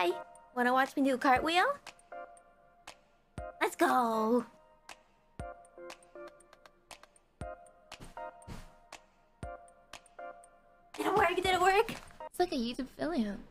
Hi. Wanna watch me do a cartwheel? Let's go. Did it work? Did it work? It's like a YouTube Filian.